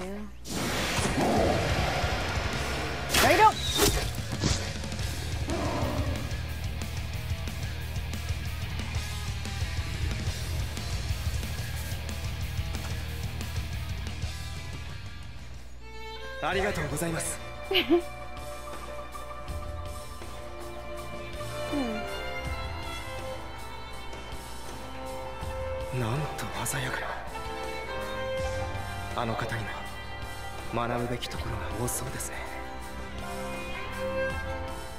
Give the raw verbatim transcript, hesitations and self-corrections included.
too. Right up. ありがとうございます。なんと鮮やかな。あの方にも学ぶべきところが多そうですね。